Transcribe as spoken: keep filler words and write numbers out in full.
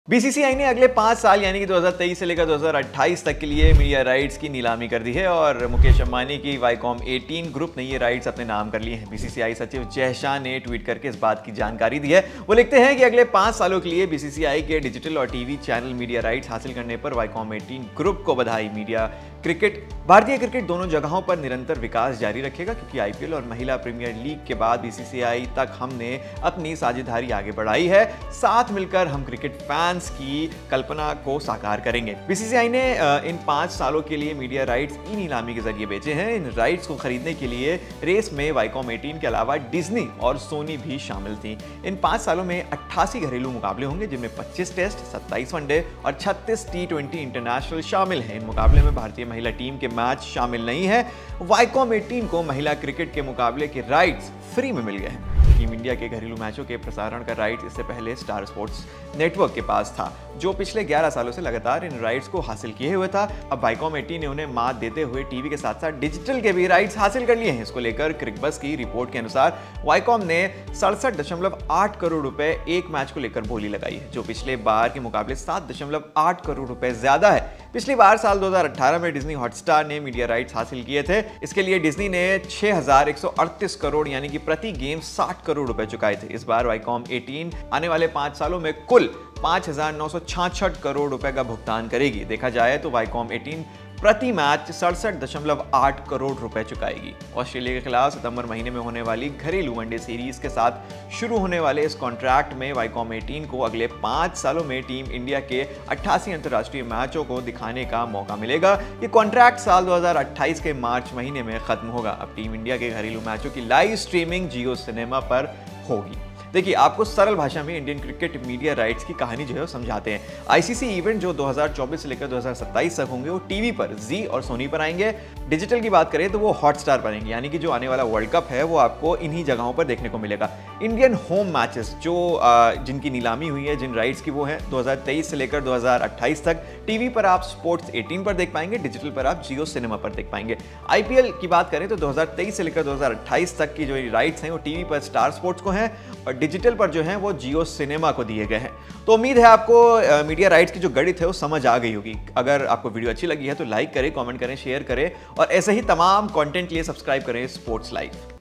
BCCI ने अगले पाँच साल यानी कि दो हज़ार तेईस से लेकर दो हज़ार अट्ठाईस तक के लिए मीडिया राइट्स की नीलामी कर दी है और मुकेश अंबानी की वाईकॉम अठारह ग्रुप ने ये राइट्स अपने नाम कर लिए हैं। बीसीसीआई सचिव जय शाह ने ट्वीट करके इस बात की जानकारी दी है। वो लिखते हैं कि अगले पाँच सालों के लिए बीसीसीआई के डिजिटल और टीवी चैनल मीडिया राइट्स हासिल करने पर वाईकॉम अठारह ग्रुप को बधाई। मीडिया क्रिकेट भारतीय क्रिकेट दोनों जगहों पर निरंतर विकास जारी रखेगा क्योंकि आईपीएल और महिला प्रीमियर लीग के बाद बीसीसीआई तक हमने अपनी साझेदारी आगे बढ़ाई है। साथ मिलकर हम क्रिकेट फैंस की कल्पना को साकार करेंगे। बीसीसीआई ने इन पांच सालों के लिए मीडिया राइट्स ई नीलामी के जरिए बेचे हैं। इन राइट्स को खरीदने के लिए रेस में वाईकॉम अठारह के अलावा डिज्नी और सोनी भी शामिल थी। इन पांच सालों में अट्ठासी घरेलू मुकाबले होंगे जिनमें पच्चीस टेस्ट, सत्ताईस वनडे और छत्तीस टी ट्वेंटी इंटरनेशनल शामिल हैं। इन मुकाबले में भारतीय महिला टीम के मैच शामिल नहीं है। वाईकॉम अठारह को महिला क्रिकेट के मुकाबले के राइट्स फ्री में मिल गए हैं। टीम इंडिया के घरेलू मैचों के प्रसारण का राइट इससे पहले स्टार स्पोर्ट्स नेटवर्क के पास था, जो पिछले ग्यारह सालों से लगातार इन राइट्स को हासिल किए हुए था। अब वाईकॉम अठारह ने उन्हें मात देते हुए टीवी के साथ साथ डिजिटल के भी राइट्स हासिल कर लिए हैं। इसको लेकर क्रिकबज़ की रिपोर्ट के अनुसार वाईकॉम ने सड़सठ दशमलव आठ करोड़ रुपए एक मैच को लेकर बोली लगाई है, जो पिछले बार के मुकाबले सात दशमलव आठ करोड़ रुपए ज्यादा है। पिछली बार साल दो हज़ार अठारह में डिज्नी हॉटस्टार ने मीडिया राइट्स हासिल किए थे। इसके लिए डिज्नी ने छह हज़ार एक सौ अड़तीस करोड़ यानी कि प्रति गेम साठ करोड़ रुपए चुकाए थे। इस बार वाईकॉम अठारह आने वाले पांच सालों में कुल पांच हज़ार नौ सौ छियासठ करोड़ रुपए का भुगतान करेगी। देखा जाए तो वाईकॉम अठारह प्रति मैच सड़सठ दशमलव आठ करोड़ रुपए चुकाएगी। ऑस्ट्रेलिया के खिलाफ सितंबर महीने में होने वाली घरेलू वनडे सीरीज के साथ शुरू होने वाले इस कॉन्ट्रैक्ट में वाईकॉम अठारह को अगले पांच सालों में टीम इंडिया के अट्ठासी अंतर्राष्ट्रीय मैचों को दिखाने का मौका मिलेगा। ये कॉन्ट्रैक्ट साल दो हज़ार अट्ठाईस के मार्च महीने में खत्म होगा। अब टीम इंडिया के घरेलू मैचों की लाइव स्ट्रीमिंग जियो सिनेमा पर होगी। देखिए, आपको सरल भाषा में इंडियन क्रिकेट मीडिया राइट्स की कहानी जो है समझाते हैं। आईसीसी इवेंट जो दो हज़ार चौबीस से लेकर दो हज़ार सत्ताईस तक होंगे वो टीवी पर जी और सोनी पर आएंगे। डिजिटल की बात करें तो वो हॉटस्टार पर आएंगे, यानी कि जो आने वाला वर्ल्ड कप है वो आपको इन्हीं जगहों पर देखने को मिलेगा। इंडियन होम मैचेस जो जिनकी नीलामी हुई है, जिन राइट्स की, वो है दो हज़ार तेईस से लेकर दो हज़ार अट्ठाईस तक। टीवी पर आप स्पोर्ट्स अठारह पर देख पाएंगे, डिजिटल पर आप जियो सिनेमा पर देख पाएंगे। आईपीएल की बात करें तो दो हज़ार तेईस से लेकर दो हज़ार अट्ठाईस तक की जो राइट्स हैं वो टीवी पर स्टार स्पोर्ट्स को हैं और डिजिटल पर जो है वो जियो सिनेमा को दिए गए हैं। तो उम्मीद है आपको आ, मीडिया राइट्स की जो गणित है वो समझ आ गई होगी। अगर आपको वीडियो अच्छी लगी है तो लाइक करें, कमेंट करें, शेयर करें और ऐसे ही तमाम कंटेंट के लिए सब्सक्राइब करें स्पोर्ट्स लाइव।